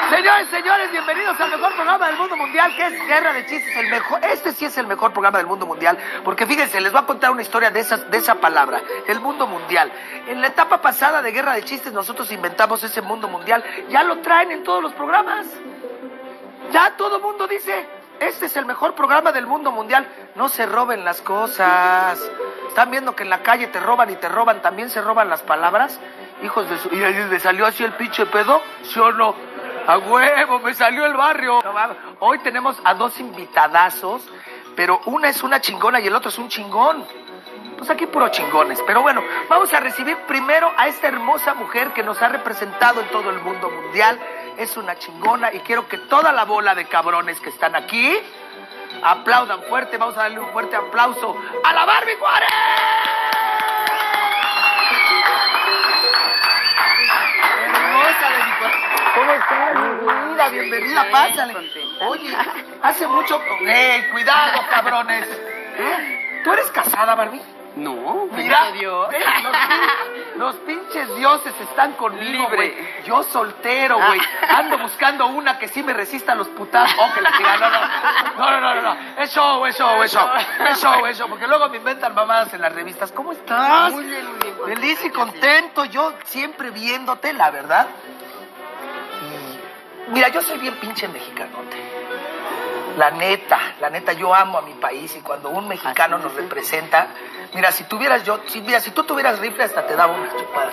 Señores, bienvenidos al mejor programa del mundo mundial, que es Guerra de Chistes, el mejor. Este sí es el mejor programa del mundo mundial, porque fíjense, les voy a contar una historia de esa palabra, el mundo mundial. En la etapa pasada de Guerra de Chistes, nosotros inventamos ese mundo mundial, ya lo traen en todos los programas. Ya todo el mundo dice, este es el mejor programa del mundo mundial. No se roben las cosas. ¿Están viendo que en la calle te roban y te roban? ¿También se roban las palabras? Hijos de su... ¿Y le salió así el pinche pedo? ¿Sí o no? ¡A huevo! ¡Me salió el barrio! Hoy tenemos a dos invitadazos, pero una es una chingona y el otro es un chingón. Pues aquí puro chingones. Pero bueno, vamos a recibir primero a esta hermosa mujer que nos ha representado en todo el mundo mundial. Es una chingona y quiero que toda la bola de cabrones que están aquí aplaudan fuerte. Vamos a darle un fuerte aplauso a la Barbie Juárez. Hermosa de mi corazón. ¿Cómo estás? Bienvenida, pásale. Oye, hace mucho... cuidado, cabrones! ¿Tú eres casada, Barbie? No, mira, Dios. Los pinches dioses están conmigo, güey. Libre. Yo soltero, güey. Ando buscando una que sí me resista a los putazos. Oh, que la tira. No. Es show. Porque luego me inventan mamadas en las revistas. ¿Cómo estás? Muy bien. Feliz y contento. Yo siempre viéndote, la verdad. Y mira, yo soy bien pinche mexicanote. La neta, yo amo a mi país y cuando un mexicano nos representa, mira, si tú tuvieras rifle hasta te daba una chupada.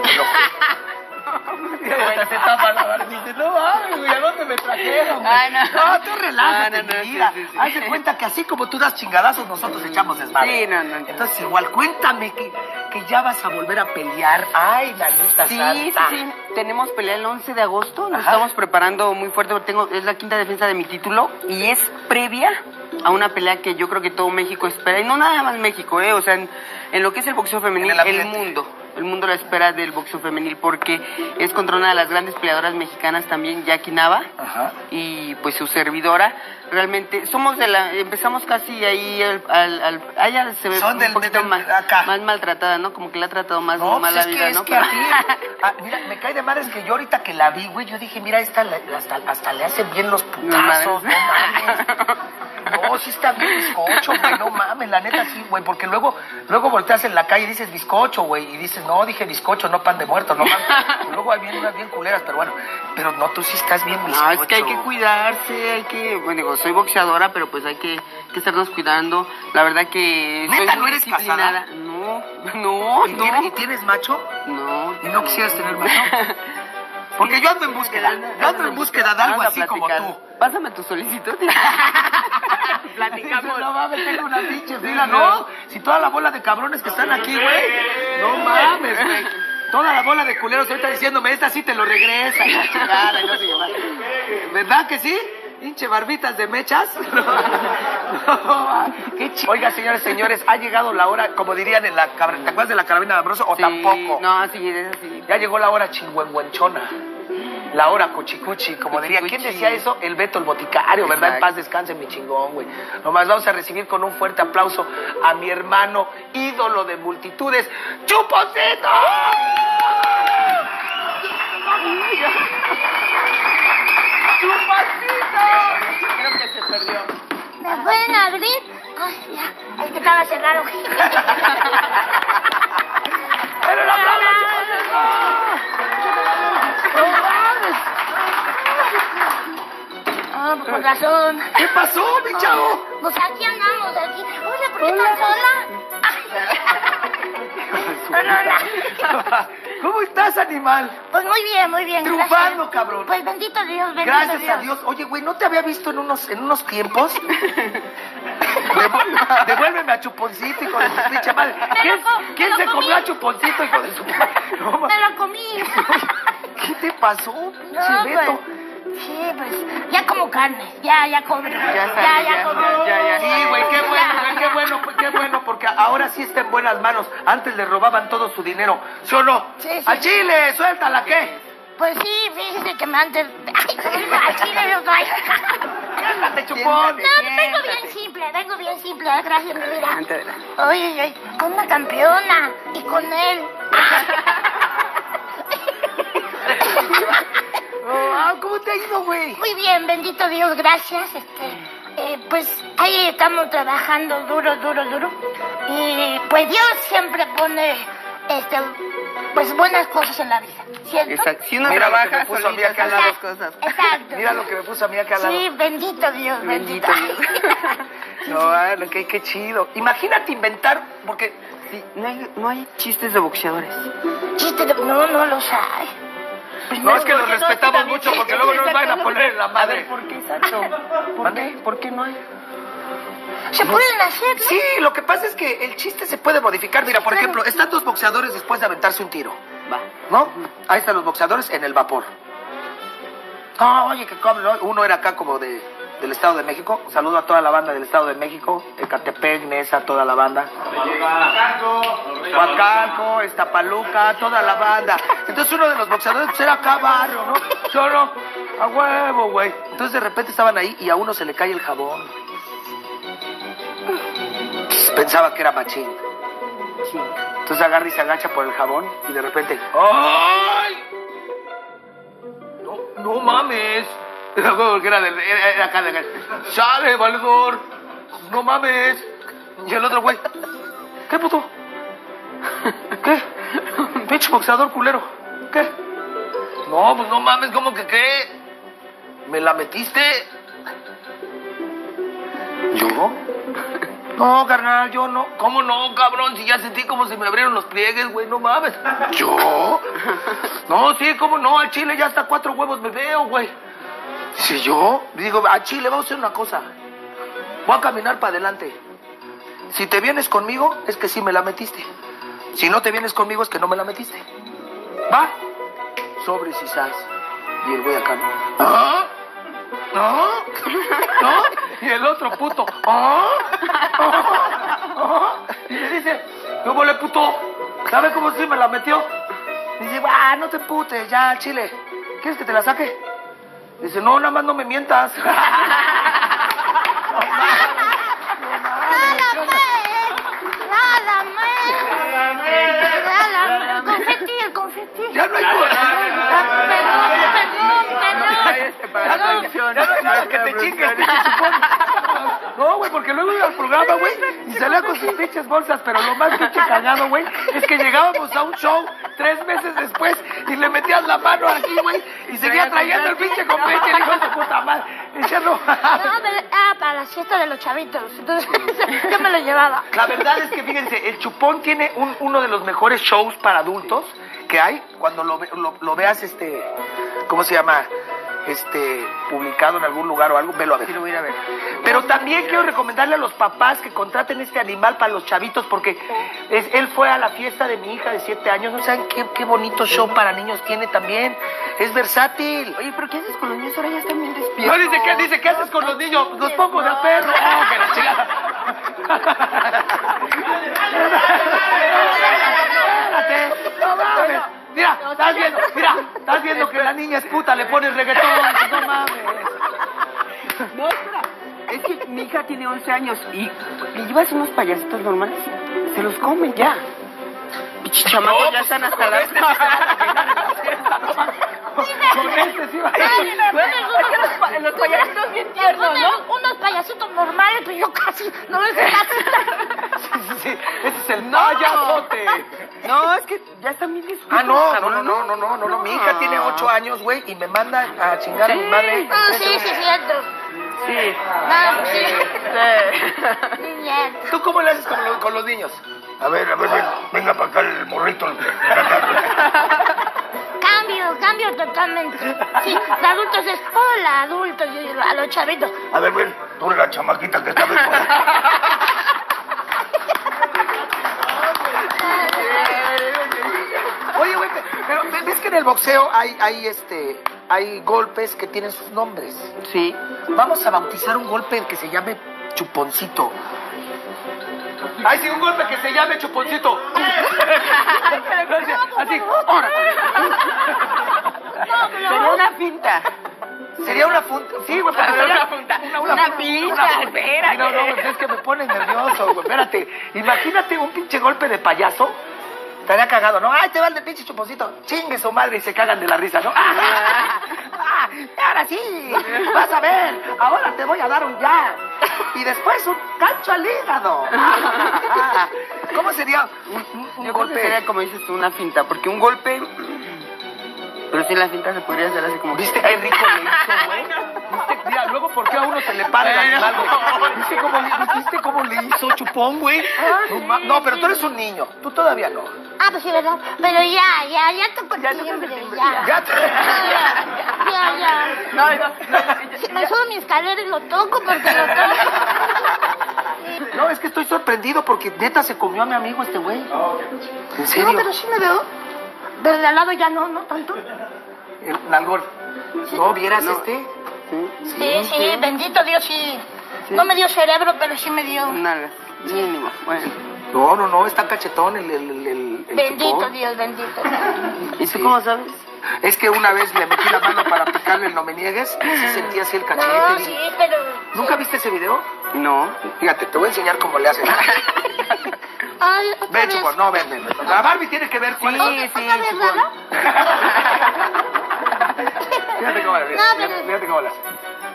Se tapa la barbita. No mames, güey, ¿a dónde me trajeron? No, tú relájate, mi vida. Haz de cuenta que así como tú das chingadazos, nosotros echamos desmadre. Sí, no. Entonces igual, cuéntame que ya vas a volver a pelear. Ay, la neta santa. Sí. Tenemos pelea el 11 de agosto. Nos estamos preparando muy fuerte. Es la quinta defensa de mi título y es previa a una pelea que yo creo que todo México espera. Y no nada más México, o sea, en lo que es el boxeo femenil, el mundo la espera del boxeo femenil porque es contra una de las grandes peleadoras mexicanas también, Jackie Nava. Ajá. Y pues su servidora. Realmente empezamos casi ahí ella se ve un poquito más maltratada, ¿no? Como que la ha tratado más mal la vida, ¿no? Mira, me cae de madres que yo ahorita que la vi, güey, yo dije, mira, esta hasta le hacen bien los putazos, no mames. No, sí está bien bizcocho, güey, no mames, la neta sí, güey, porque luego volteas en la calle y dices bizcocho, güey, y dices, no, dije bizcocho, no pan de muerto, no mames. Y luego hay unas bien culeras, pero bueno, pero no, tú sí estás bien bizcocho. No, es que hay que cuidarse, bueno, digo, soy boxeadora, pero pues hay que estarnos cuidando. La verdad que ¿Neta soy no eres casada? No. ¿Y tienes macho? No. ¿Y no quisieras tener macho? Porque yo ando en búsqueda de algo así como tú. Pásame tu solicitud. Platicamos. No mames, tengo una pinche fila, ¿no? Si toda la bola de cabrones que están aquí, güey. No mames, güey. Toda la bola de culeros ahorita diciéndome, esta sí te lo regresa. Chingada, y no sé qué. ¿Verdad que sí? Pinche barbitas de mechas. Oiga, señores, ha llegado la hora, como dirían en la carabina. ¿Te acuerdas de la carabina de Ambroso? ¿O tampoco? No, sí, es así. Ya llegó la hora chingüengüenchona. La hora cuchicuchi, como diría. ¿Quién decía eso? El Beto, el boticario, ¿verdad? En paz descanse, mi chingón, güey. Nomás vamos a recibir con un fuerte aplauso a mi hermano, ídolo de multitudes, ¡Chuponcito! ¡Chuponcito! Creo que se perdió. ¿Me pueden abrir? Ay, ya. Es que estaba cerrado. ¡Pero el aplauso, Chuponcito! ¡No mames! Pues con razón. ¿Qué pasó, mi chavo? Pues aquí andamos, aquí. Oye, ¿por qué tan sola? ¿Cómo estás, animal? Pues muy bien. Triunfando, gracias. cabrón. Pues bendito Dios, bendito Gracias Dios. a Dios. Oye, güey, ¿no te había visto en unos tiempos? Devuélveme a Chuponcito, hijo de su pinche madre. ¿Quién se comió a Chuponcito, hijo de su madre? No, me lo comí. ¿Qué te pasó, pinche Beto? Sí, pues, ya como carne, ya cobro. Ya cobro. Sí, güey, qué bueno, porque ahora sí está en buenas manos. Antes le robaban todo su dinero, ¿sí o no? Sí. ¡Al chile! ¡Suéltala, qué! Pues sí, fíjese que me antes... Al chile no soy. ¡Cálmate, chupón! No, vengo bien simple, gracias, mi vida. Oye, con una campeona y con él. ¿Cómo te ha ha ido, güey? Muy bien, bendito Dios, gracias. Pues ahí estamos trabajando duro. Y pues Dios siempre pone pues buenas cosas en la vida, ¿cierto? Exacto. Si uno Mira lo que me trabaja, puso a mí solito acá al hace lado. las cosas. Exacto. Mira lo que me puso a mí acá al lado. Sí, bendito Dios, bendito. No, bueno, qué chido. Imagínate inventar, porque Sí, no hay chistes de boxeadores. Chiste de... No los hay. Pues no es que los porque respetamos también- mucho porque luego nos van a poner en la A madre. ver, ¿por qué exacto? ¿Por ¿Mande? qué? ¿Por qué no hay? Se pueden hacer, ¿no? Sí, lo que pasa es que el chiste se puede modificar. Mira, por Claro. ejemplo, están dos boxeadores después de aventarse un tiro, Va. ¿no? Ahí están los boxeadores en el vapor. Ah, oye, que cabrón, ¿no? Uno era acá como del Estado de México. Saludo a toda la banda del Estado de México, Ecatepec, Nesa, toda la banda. Huacalco, Iztapaluca, toda la banda. Entonces uno de los boxeadores pues, era acá barrio, ¿no? Yo no, a huevo, güey. Entonces de repente estaban ahí y a uno se le cae el jabón. Pensaba que era machín. Sí. Entonces agarra y se agacha por el jabón y de repente, ¡ay! No mames. Porque era acá, de acá. ¡Sale, valedor! ¡No mames! Y el otro güey, ¿qué puto? ¿Qué? Pinche boxeador culero. ¿Qué? No, pues no mames, ¿cómo que qué? ¿Me la metiste? ¿Yo? No, carnal, yo no. ¿Cómo no, cabrón? Si ya sentí como si me abrieron los pliegues, güey, no mames. ¿Yo? No, sí, ¿cómo no? Al chile ya hasta 4 huevos me veo, güey. Si yo digo, a Chile, vamos a hacer una cosa. Voy a caminar para adelante. Si te vienes conmigo, es que sí me la metiste. Si no te vienes conmigo, es que no me la metiste. ¿Va? Sobres y sas. Y el güey acá, ¿no? ¿Ah? ¿Ah? ¿Ah? Y el otro puto, ¿ah? ¿Ah? Y le dice, ¿qué huele, puto? ¿Sabe cómo sí me la metió? Dice, no te putes, ya, al Chile. ¿Quieres que te la saque? Dice, no, nada más no me mientas. Nada más. Confeti, el confeti. Ya no hay Perdón. Ya no hay nada que te chingues, pinche chupón. No, güey, porque luego iba al programa, güey, y salía con sus pinches bolsas, pero lo más pinche cagado, güey, es que llegábamos a un show 3 meses después y le metías la mano aquí, güey, y seguía trayendo el pinche confeti, el hijo de su puta madre. Decía, no. Para la fiesta de los chavitos. Entonces, yo me lo llevaba. La verdad es que, fíjense, el Chupón tiene uno de los mejores shows para adultos que hay. Cuando lo veas, ¿cómo se llama? Publicado en algún lugar o algo, velo a ver. Sí, lo voy a ir a ver. Pero también quiero recomendarle a los papás que contraten este animal para los chavitos, porque él fue a la fiesta de mi hija de 7 años. ¿No saben qué bonito show para niños tiene también? Es versátil. Oye, ¿pero qué haces con los niños? Ahora ya están bien despiertos. No, dice, ¿qué haces con los niños? Los pongo de a perro. ¡Oh, que la chingada! Espérate, no mames. Mira, estás viendo que la niña es puta, le pones reggaetón, no mames. No, espera. Es que mi hija tiene 11 años y le llevas unos payasitos normales, se los comen ya. Pichis chamacos ya están hasta las... Con este sí va. Los payasitos bien tiernos, ¿no? Unos payasitos normales, pero yo casi no es Sí, ese es el payasote. No, es que ya están bien despiertos. No. Mi hija tiene 8 años, güey, y me manda a chingar a mi madre. Sí, cierto. Sí. No, sí. Sí. Cierto. ¿Tú cómo le haces con los niños? A ver, venga para acá el morrito. Cambio totalmente. Sí, de adultos es hola, adultos, y a los chavitos. A ver, ven, tú la chamaquita que está bien. Oye, güey, pero ves que en el boxeo hay golpes que tienen sus nombres. Sí. Vamos a bautizar un golpe que se llame Chuponcito. Ay, sí, un golpe que se llame Chuponcito. Así, ahora. Sería una pinta. Sería una punta. Sí, güey, pero Una punta. Una pinta, espérate. No, es que me pone nervioso, güey. Espérate. Imagínate un pinche golpe de payaso. Estaría cagado, ¿no? ¡Ay, te va el de pinche Chuponcito! ¡Chingue su madre! Y se cagan de la risa, ¿no? ahora sí, vas a ver, ahora te voy a dar un jab. Y después un gancho al hígado. ¿Cómo sería un Yo creo golpe? que sería, como dices tú, una finta, porque un golpe... Pero sí, la finta se podría hacer así como... ¿Viste qué rico le hizo, güey? ¿Viste? Mira, luego por qué a uno se le para el animal, güey. ¿Viste cómo le hizo chupón, güey? No, pero tú eres un niño. Tú todavía no. Ah, pues sí, ¿verdad? Pero ya tocó el timbre, ya. Ya te... Ya. Si me subo a mi escalera y lo toco porque lo toco. No, es que estoy sorprendido porque neta se comió a mi amigo este güey. ¿En serio? No, pero sí me veo. Pero de al lado ya no tanto. El nalgón. ¿No vieras No. este? Sí, bendito Dios, sí. No me dio cerebro, pero sí me dio. Nalgas, mínimo, bueno. No, está cachetón el Bendito chupón. Dios, bendito. ¿Y tú cómo sabes? Es que una vez le metí la mano para picarle el no me niegues y sí sentía así el cachete. No, sí, pero... ¿Nunca viste ese video? No. Fíjate, te voy a enseñar cómo le hacen. Ay, otra Ven, vez. chupón, no, ven. La Barbie tiene que ver Sí, cuál es. sí, ¿Otra vez, chupón. Lalo? Fíjate cómo le hace. No, pero- Fíjate cómo le hace.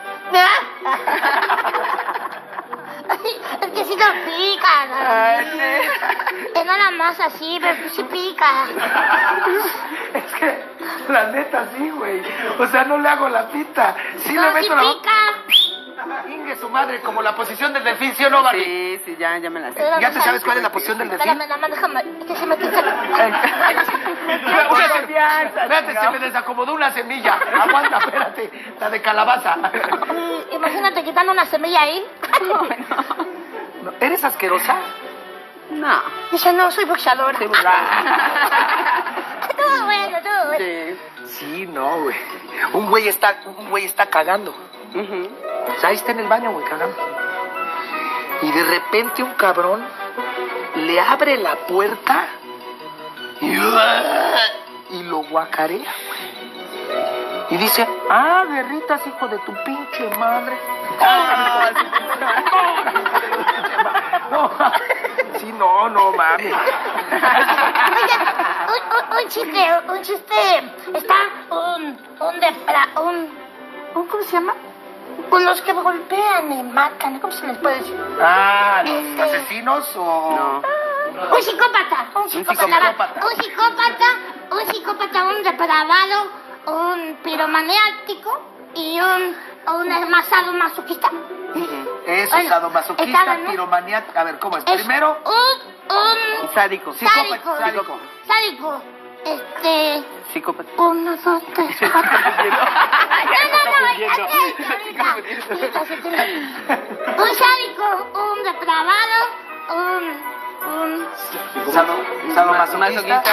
Es que sí lo pica. Es nada más así, pero sí pica. Es que, la neta, sí, güey. O sea, no le hago la pinta. Sí le No, sí meto la... pica. Ingue su madre, como la posición del delfín, ¿sí o no, Barbie? Sí, ya me la sé. Espérame, ¿Ya te sabes cuál es la posición del delfín? Espérame, nada más déjame, que se me pica. Espérate, se me desacomodó una semilla. Aguanta, espérate. La de calabaza. Imagínate quitando una semilla ahí. No, ¿eres asquerosa? No. Dice, no, soy boxeadora. Todo bueno. Sí. Sí, no, güey. Un güey está cagando. Ujú. O sea, ahí está en el baño, güey, cagando. Y de repente un cabrón le abre la puerta y lo guacarea, güey. Y dice, guerritas, hijo de tu pinche madre. No, sí, no, mami. Oye, un chiste, está ¿cómo se llama? Con los que golpean y matan, ¿cómo se les puede decir? ¿Los asesinos o...? No. Un psicópata, un depravado, un piromaniático y un masado masoquista. Eso, Bueno, sadomasoquista, estaban, ¿no? piromaniaco. A ver, ¿cómo es? Es Primero, un Sádico. sádico. sádico. Psicópata. 1, 2, 3, 4. Un sádico, un depravado, un Sadomasoquista.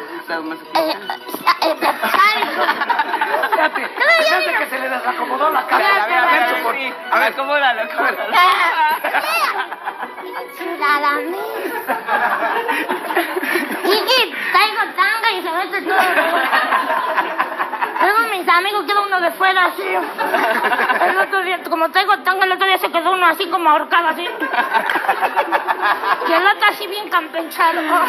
sádico. Fíjate que se le desacomodó la cara. A ver, chupón. A ver, acomódalo. Y traigo tanga y se mete todo. Luego mis amigos queda uno de fuera así. El otro día, como traigo tanga, el otro día se quedó uno así como ahorcado así. Y el otro así bien campechado. No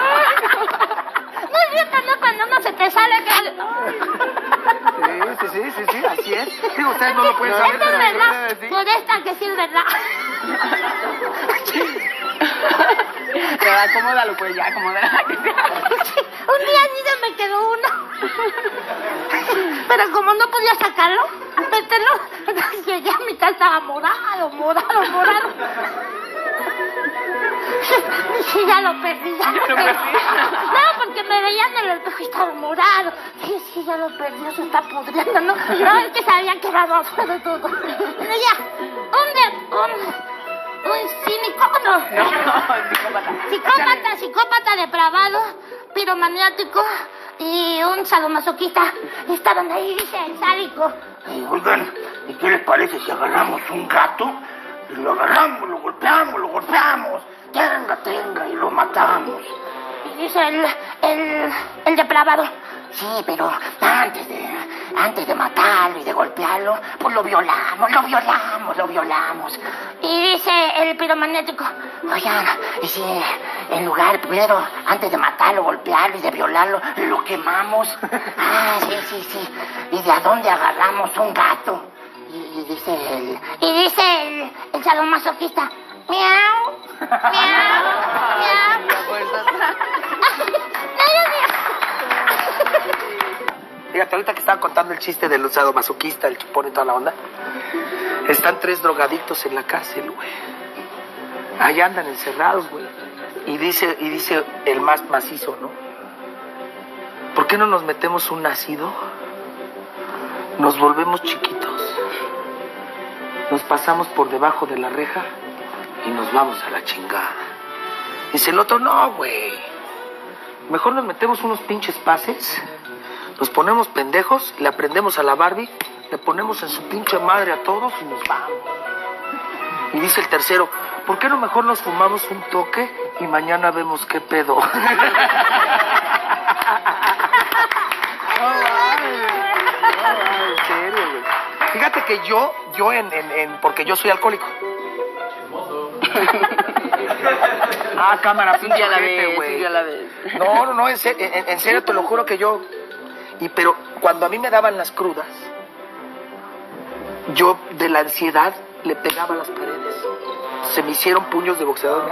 es cierto, no, cuando uno se te sale que... Sí, así es. Digo, ustedes no lo pueden saber, Esto es pero... verdad, por esta que sí es verdad. Pero acomódalo, pues ya, acomódalo. Un día sí se me quedó uno. Pero como no podía sacarlo, meterlo, entonces llegué a mi casa, estaba morado. Sí, ya lo perdí. No, porque me veían en el espejo y estaba morado. Sí, ya lo perdí, se está pudriendo, ¿no? No, es que se había quedado afuera de todo. Pero ya, un cínico, psicópata depravado, piromaniático y un sadomasoquista estaban ahí, dice el sádico. Oigan, ¿y qué les parece si agarramos un gato y lo agarramos, lo golpeamos? Tenga, y lo matamos. Y dice el depravado. Sí, pero antes de matarlo y de golpearlo, pues lo violamos. Y dice el piromagnético, oigan, y si en lugar primero, antes de matarlo, golpearlo y de violarlo, lo quemamos. Ah, sí. ¿Y de a dónde agarramos un gato? Y dice el sadomasoquista, miau, miau, miau. Fíjate, ahorita que estaba contando el chiste del sadomasoquista, el chupón y toda la onda, están 3 drogadictos en la cárcel, güey. Ahí andan encerrados, güey. Y dice el más macizo, ¿no? ¿Por qué no nos metemos un ácido? Nos volvemos chiquitos. Nos pasamos por debajo de la reja y nos vamos a la chingada. Dice el otro, no, güey. Mejor nos metemos unos pinches pases, nos ponemos pendejos, le aprendemos a la Barbie, le ponemos en su pinche madre a todos y nos vamos. Y dice el tercero, ¿por qué no mejor nos fumamos un toque y mañana vemos qué pedo? En serio, güey. Fíjate que yo porque yo soy alcohólico. Ah, cámara, pinche ojete, güey. No, en serio te lo juro que yo... pero cuando a mí me daban las crudas, yo de la ansiedad le pegaba a las paredes. Se me hicieron puños de boxeador.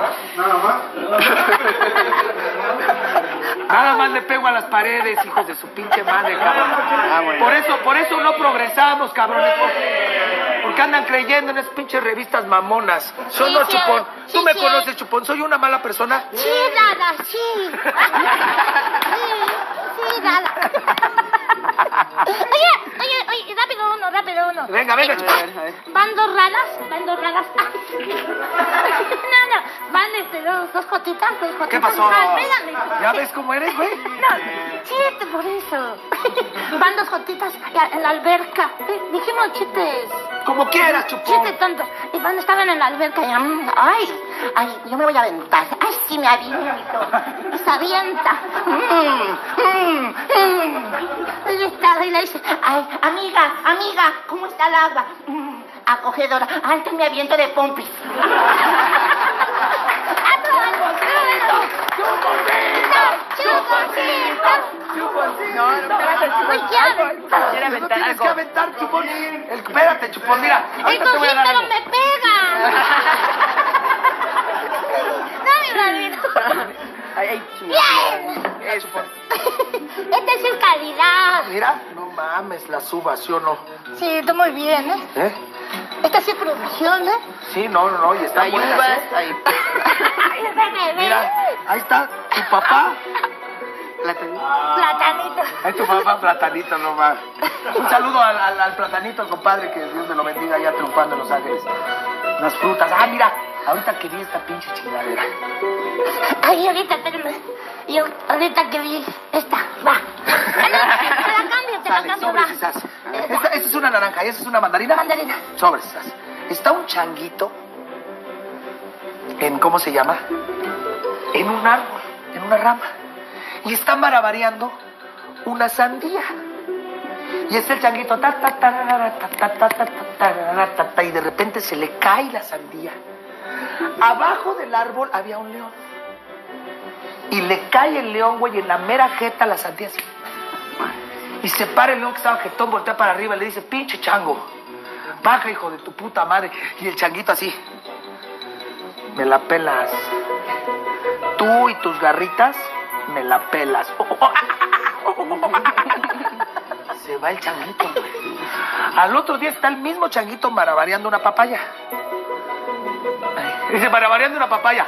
Nada más le pego a las paredes, hijos de su pinche madre, cabrón. Bueno. Por eso no progresamos, cabrones. Porque andan creyendo en esas pinches revistas mamonas. Soy no chupón. Tú me conoces, chupón. ¿Soy una mala persona? Sí, nada, sí. Sí, nada. Oye, rápido uno. Venga, chupón. Van dos ranas. No, van dos jotitas. ¿Qué pasó? Espérame. ¿Ya ves cómo eres, güey? No, chiste por eso. Van dos jotitas en la alberca. Dijimos chistes. Como quieras, chupón. Chiste tonto. Y estaban en la alberca y ay, yo me voy a aventar. Ay, sí, me aviento. Y se avienta. Y le dice, ay, amiga, ¿cómo está el agua? Acogedora. Antes me aviento de pompis. No, quiere aventar algo. Tienes que aventar, chupón. Espérate, chupón, mira. El cosito me pega. Dame, Esta es su calidad. Mira, no mames, la suba, ¿sí o no? Sí, está muy bien, ¿eh? Esta sí es producción, ¿eh? Sí, no, y está buena. Mira, ahí está tu papá. Platanito. Ahí tu papá, Platanito, no más. Un saludo al Platanito, al compadre, que Dios me lo bendiga allá triunfando en Los Ángeles. Las frutas. Ah, mira, ahorita que vi esta pinche chingadera. Ay, ahorita, espérame. Yo, ahorita que vi esta, va. Te la cambio, sobres, quizás. Esta es una naranja y esa es una mandarina. Mandarina. Sobres, quizás. Está un changuito en, ¿cómo se llama? En un árbol, en una rama. Y está malabareando una sandía. Y es el changuito, y de repente se le cae la sandía. Abajo del árbol había un león. Y le cae el león, güey, en la mera jeta la sandía así. Y se para el león que estaba jetón, voltea para arriba y le dice, pinche chango, baja, hijo de tu puta madre. Y el changuito así, me la pelas. Tú y tus garritas, me la pelas. Se va el changuito, güey. Al otro día está el mismo changuito malabareando una papaya. Dice, malabareando una papaya.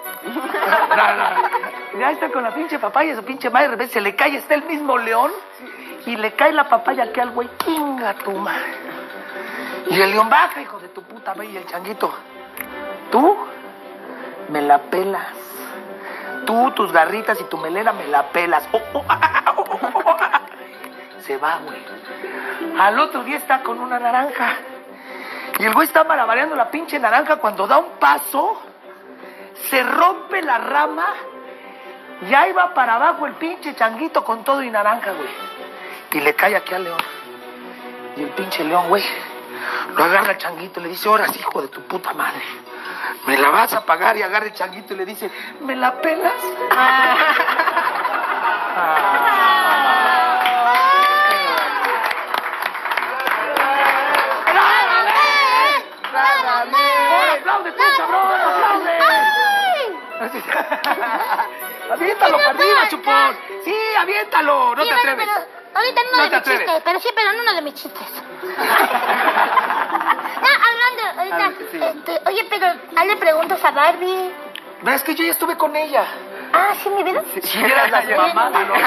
Ya está con la pinche papaya, su pinche madre, de repente se le cae, está el mismo león y le cae la papaya aquí al güey. Chinga tu madre. Y el león, baja, hijo de tu puta madre. Y el changuito, tú me la pelas. Tú, tus garritas y tu melena me la pelas. Se va, güey. Al otro día está con una naranja. Y el güey está malabareando la pinche naranja. Cuando da un paso, se rompe la rama. Y ahí va para abajo el pinche changuito con todo y naranja, güey. Y le cae aquí al león. Y el pinche león, güey, lo agarra el changuito y le dice, ahora sí, hijo de tu puta madre, me la vas a pagar. Y agarra el changuito y le dice, ¿me la pelas? ¡Aplaude tú, cabrón! ¡Aplaude! ¡Aviéntalo para arriba, chupón! ¡Sí, aviéntalo! ¡No Sí, te bueno, atreves! pero ahorita no, No de te mi atreves. chiste, pero sí, pero en uno de mis chistes. No, hablando, ahorita, oye, pero hazle preguntas a Barbie. No, es que yo ya estuve con ella. Ah, ¿sí, mi vida? Si vieras las mamás.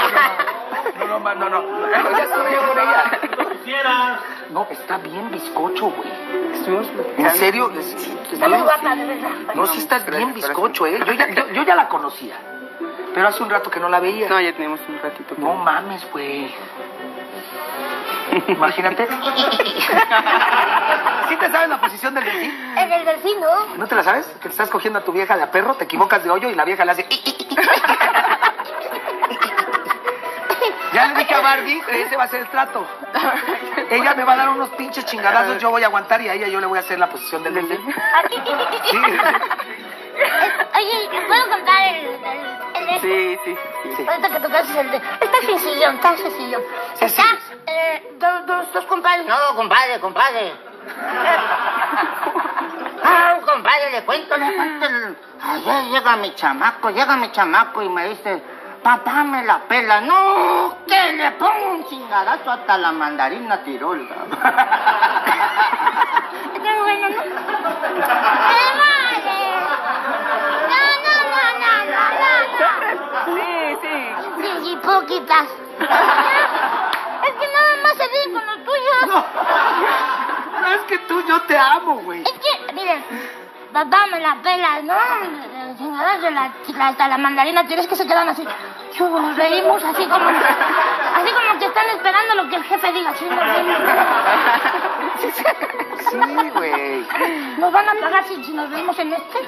No, ya estuve yo con ella. No, está bien bizcocho, güey. ¿En serio? Está muy guapa, de verdad. No, sí estás bien bizcocho, ¿eh? Yo ya la conocía. Pero hace un rato que no la veía. No, ya tenemos un ratito. No mames, güey. Imagínate. ¿Sí te sabes la posición del delfín? El del delfín, ¿no? ¿No te la sabes? Que te estás cogiendo a tu vieja de a perro, te equivocas de hoyo y la vieja le hace... Ya le dije a Barbie que ese va a ser el trato. Ella me va a dar unos pinches chingadazos, yo voy a aguantar y a ella yo le voy a hacer la posición del delfín. Sí. Oye, ¿puedo contar el de Sí. Ahorita que tocaste el de... Está sencillón, está sencillón. Sí. Está dos compadres. No, compadre. Compadre, le cuento. Ayer llega mi chamaco y me dice, papá, me la pela. No, que le pongo un chingadazo hasta la mandarina tirolga. Está bueno, ¿no? ¡Me vale! No. Sí, hipócritas. Es que nada más se ríen con los tuyos. No, es que yo te amo, güey. Es que, miren, papá me la pela, ¿no? Hasta la mandarina, tienes que se quedan así. Nos reímos así como que están esperando lo que el jefe diga. Sí, nos reímos. Sí, güey. ¿Nos van a pagar si nos reímos en este?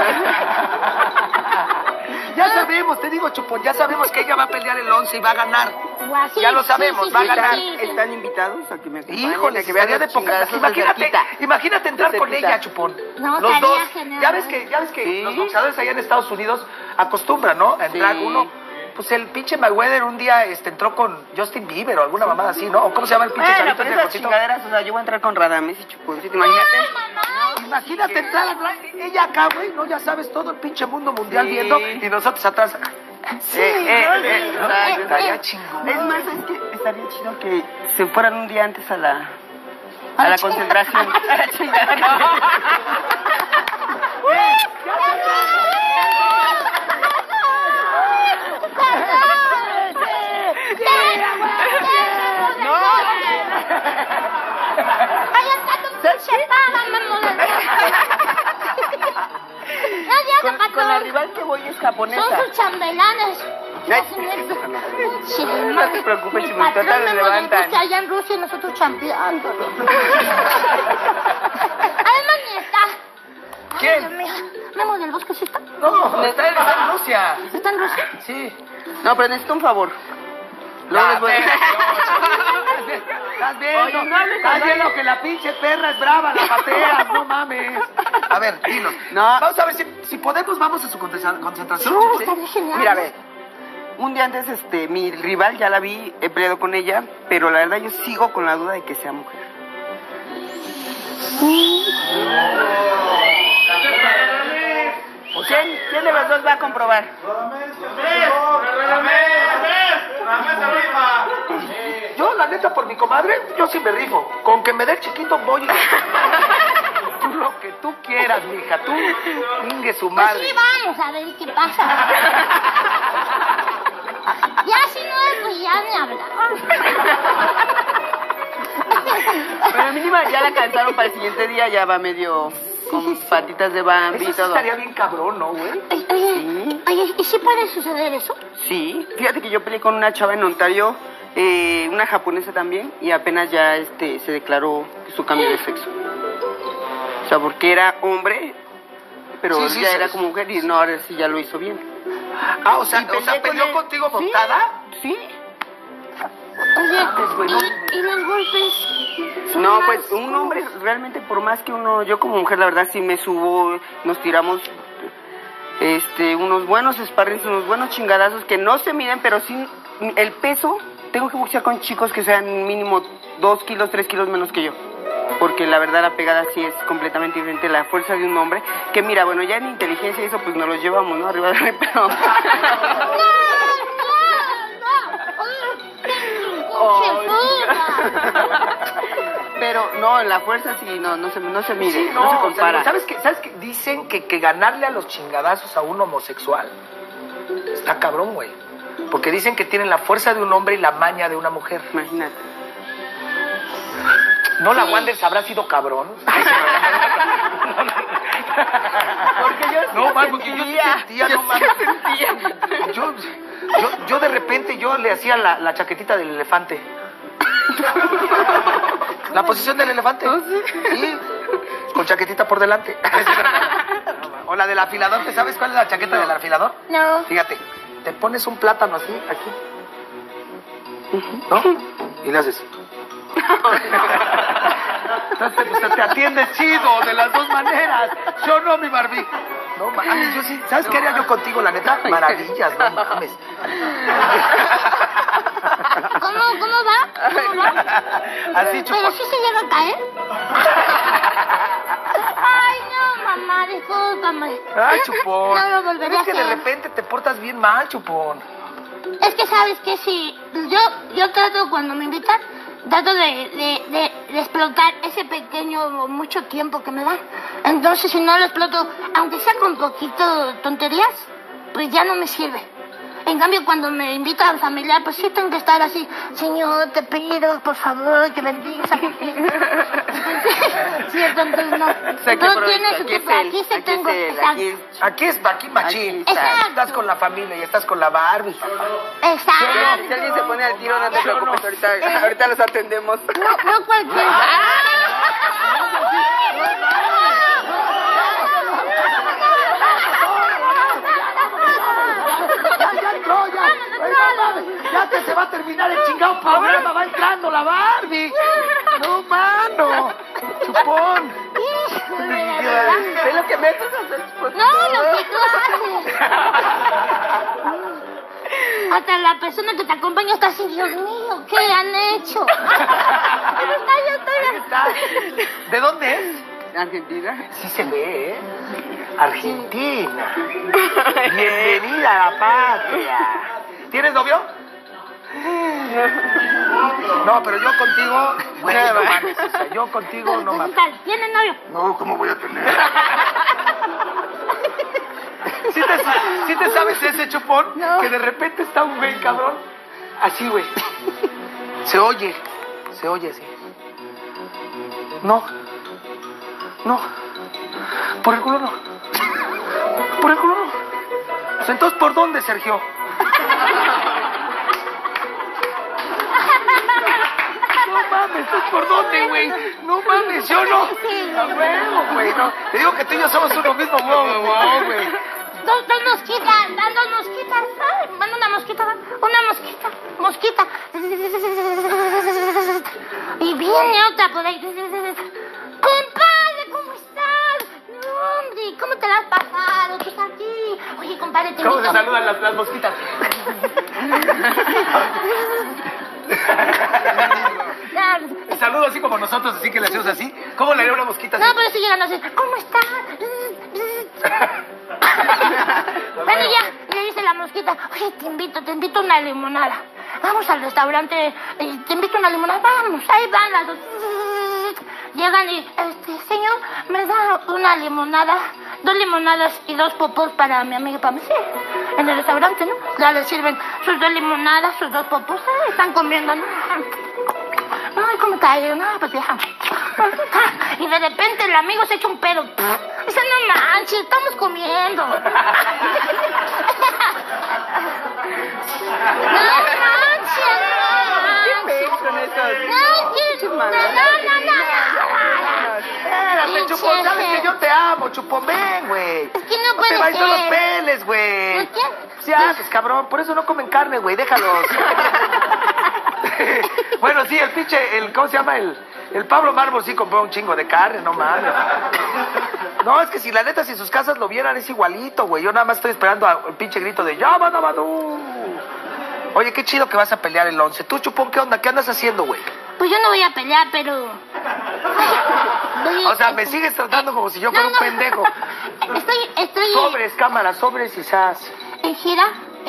Ya sabemos, te digo, Chupón, ya sabemos que ella va a pelear el 11 y va a ganar. Así, Ya lo sabemos, va a ganar. ¿Están invitados a que me acompañen? Híjole, que vean de poca. Imagínate entrar con ella, Chupón. No, Los estaría dos. genial. Ya ves que Sí. los boxeadores allá en Estados Unidos acostumbran, ¿no? A entrar Sí. uno. Pues el pinche Mayweather un día entró con Justin Bieber o alguna mamada así, ¿no? ¿O cómo se llama el pinche Bueno, chavito pero ese esas cosito? chingaderas, o sea, yo voy a entrar con Radames y Chuponcito, imagínate. Imagínate entrar, ella acá, güey, ¿no? Ya sabes, todo el pinche mundo mundial Sí. viendo y nosotros atrás. Sí, exacto. Estaría chingón. Es más, es que estaría chido que se fueran un día antes a la concentración. A la chingadera. Ahí está tu pinche paga, mamón. Nadie hace patrón. Con la rival que voy es Son japonesa. sus chambelanes. Ay. Sí, No te preocupes, mi si me patrón total me le modernó levantan. que allá en Rusia y nosotros chambeando. Además ni está. Ay, ¿Quién? Dios mío. Memo del Bosque sí está. No, está en Rusia. ¿Está en Rusia? Sí. No, pero necesito un favor. Luego les voy a... Estás viendo, Oye, no hables estás con viendo nadie. que la pinche perra es brava, la pateas, no mames. A ver, dinos. No. Vamos a ver si podemos, vamos a su concentración. No, ¿sí? estaría genial. Mira, ve. Un día antes, mi rival ya la vi, he peleado con ella, pero la verdad yo sigo con la duda de que sea mujer. ¿Quién de los dos va a comprobar? Yo, la neta, por mi comadre, yo sí me rifo. Con que me dé el chiquito, voy y tú lo que tú quieras, mija. Tú, ingue su Pues madre. sí, vamos a ver qué pasa. Ya si no es, pues ya ni hablamos. Pero mínimo ya la cansaron para el siguiente día, ya va medio con patitas de Bambi y Eso sí todo. estaría bien cabrón, ¿no, güey? Oye, ¿y sí puede suceder eso? Sí, fíjate que yo peleé con una chava en Ontario, una japonesa también, y apenas ya se declaró su cambio de sexo. O sea, porque era hombre, pero Sí, sí, ya sí, era sí. como mujer y no, ahora sí ya lo hizo bien. Ah, o sea, Y peleé ¿peleó con él. contigo Sí. montada? Sí. Oye, güey, no. ¿y los golpes? son No, más pues un hombre, realmente por más que uno, yo como mujer la verdad sí me subo, nos tiramos unos buenos sparrings, unos buenos chingadazos que no se miden, pero sí el peso, tengo que boxear con chicos que sean mínimo 2 kilos, 3 kilos menos que yo. Porque la verdad la pegada sí es completamente diferente a la fuerza de un hombre, que mira, bueno, ya en inteligencia y eso pues nos los llevamos, ¿no? Arriba de pero... Pero no, la fuerza sí, no se mide, Sí, no se o sea, compara. ¿sabes qué? Dicen que ganarle a los chingadazos a un homosexual está cabrón, güey. Porque dicen que tienen la fuerza de un hombre y la maña de una mujer. Imagínate. ¿No la Wanders habrá sido cabrón? Porque yo No, man, porque yo sí sentía, no mames. Yo de repente yo le hacía la chaquetita del elefante. La posición del elefante. Sí, con chaquetita por delante. O la del afilador, ¿te sabes cuál es la chaqueta del afilador? No. Fíjate, te pones un plátano así, aquí. ¿No? Y le haces. Entonces, pues, te atiendes chido de las dos maneras. Yo no, mi Barbie. No mames, yo sí. ¿Sabes qué haría yo contigo, la neta? Maravillas, no mames. ¿Cómo va? Así, Pero chupón. sí se llega a caer. Ay, no, mamá, discúlpame. Ay, chupón. No lo volveré Es a que de hacer. repente te portas bien mal, chupón. Es que sabes que si yo trato cuando me invitan, trato de explotar ese pequeño mucho tiempo que me dan. Entonces si no lo exploto, aunque sea con poquito tonterías, pues ya no me sirve. En cambio, cuando me invitan al familiar, pues sí tengo que estar así, Señor, te pido, por favor, que bendigas a mi hijo. Cierto, entonces no. sea, que Todo tiene su aquí es tiempo, él, aquí se aquí tengo. es él, Exacto. aquí es... Aquí machín. Exacto. Estás con la familia y estás con la Barbie, papá. Exacto. Si alguien se pone al tiro, no te preocupes, ahorita los atendemos. No cualquiera. Ya entró, ya. Ay, no mames, ya que se va a terminar el chingado programa, va entrando la Barbie. No, mano. Chupón. ¿Ves lo que me haces hacer? Pues, No, lo que tú haces. Hasta la persona que te acompaña está así, Dios mío, ¿qué han hecho? Pero está, yo estoy... Ahí está. ¿De dónde es? Argentina. Sí se ve, ¿eh? Argentina. Bienvenida a la patria. ¿Tienes novio? No, pero yo contigo, güey, no mames. O sea, yo contigo no mames. ¿Tienes novio? No, ¿cómo voy a tener? ¿Sí te sabes ese, chupón? No. Que de repente está un güey, cabrón. Así, güey. Se oye así. No. Por el culo no. Pues entonces, ¿por dónde, Sergio? No mames, ¿tú por dónde, güey? No mames, yo no. A huevo, güey, no. Te digo que tú y yo somos uno mismo, güey. Dos mosquitas, dan dos mosquitas. Ay, manda una mosquita. Mosquita. Y viene otra por ahí. Compadre, ¿cómo estás? No, hombre, ¿cómo te la has pasado? ¿Qué estás aquí? Oye, compadre, te ¿Cómo invito. se saludan las mosquitas? No, Saludo así como nosotros, así que le hacemos así. ¿Cómo le haría una mosquita así? no, pero sí llegan así. ¿Cómo estás? Bueno, ya, le dice la mosquita, oye, te invito a una limonada. Vamos al restaurante, te invito a una limonada, vamos, ahí van las dos. Llegan y, señor, me da una limonada, 2 limonadas y 2 popos para mi amiga y para mí. Sí, en el restaurante, ¿no? Ya le sirven sus 2 limonadas, sus 2 popos, están comiendo, ¿no? Ay, ¿cómo está? No, pues ya. Y de repente el amigo se echa un pedo. Dice, no manches, estamos comiendo. No manches, con eso? Espérate, chupón, sabes que yo te amo, chupón, ven, güey. Es que no te puede vayas los ser. peles, güey. ¿Por qué? Sí haces, cabrón, por eso no comen carne, güey, déjalos. Bueno, sí, el pinche, ¿cómo se llama? El Pablo Mármol sí compró un chingo de carne, no mames. No, es que si la neta, si sus casas lo vieran, es igualito, güey. Yo nada más estoy esperando al pinche grito de ¡Llama, Navadú! Oye, qué chido que vas a pelear el 11. Tú, Chupón, ¿qué onda? ¿Qué andas haciendo, güey? Pues yo no voy a pelear, pero... O sea, me sigues tratando como si yo fuera un pendejo. Estoy... Sobres, cámara, sobres y sas. En gira,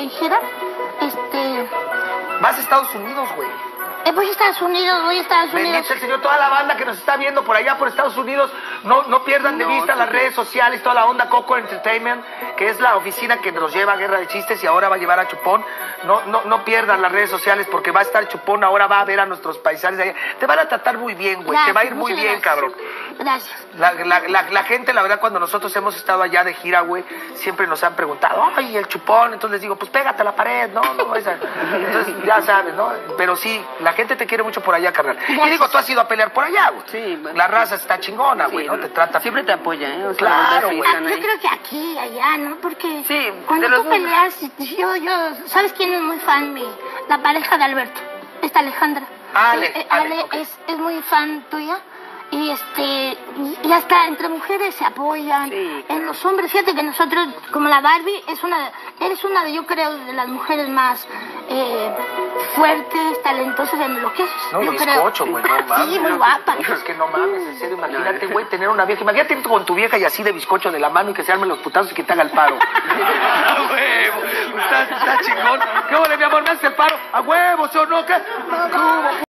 Vas a Estados Unidos, güey. voy a Estados Unidos. Bendito el Señor, toda la banda que nos está viendo por allá, por Estados Unidos, no pierdan de vista las redes sociales, toda la onda Coco Entertainment, que es la oficina que nos lleva a Guerra de Chistes y ahora va a llevar a Chupón. No pierdan las redes sociales porque va a estar Chupón, ahora va a ver a nuestros paisanos de allá. Te van a tratar muy bien, güey, te va a ir muy bien, cabrón. Gracias. La gente, la verdad, cuando nosotros hemos estado allá de gira, güey, siempre nos han preguntado, ay, el Chupón, entonces les digo, pues pégate a la pared, entonces ya sabes, ¿no? Pero sí, la gente te quiere mucho por allá, carnal. Gracias. Y digo, tú has ido a pelear por allá, güey. Sí, bueno. La raza está chingona, güey, Sí, ¿no? Te trata... Siempre te apoya, ¿eh? O sea, Claro, la verdad, sí, güey. están Yo ahí. creo que aquí, allá, ¿no? Porque Sí, cuando de los tú dos. peleas, ¿sabes quién es muy fan? La pareja de Alberto, esta Alejandra. Ale, Ale ok. es muy fan tuya. Y y hasta entre mujeres se apoyan. Sí, En los hombres, fíjate que nosotros, como la Barbie, eres una de, yo creo, de las mujeres más fuertes, talentosas en lo que haces. No, yo y creo. bizcocho, güey, no mames. Sí, muy guapa. Es que no mames, en serio, imagínate, güey, tener una vieja. Imagínate ir con tu vieja y así de bizcocho de la mano y que se armen los putazos y que te haga el paro. ¡A huevo! Está chingón. ¿Qué ole, mi amor? ¿Me haces el paro? ¡A huevo, sí o no? ¿Qué?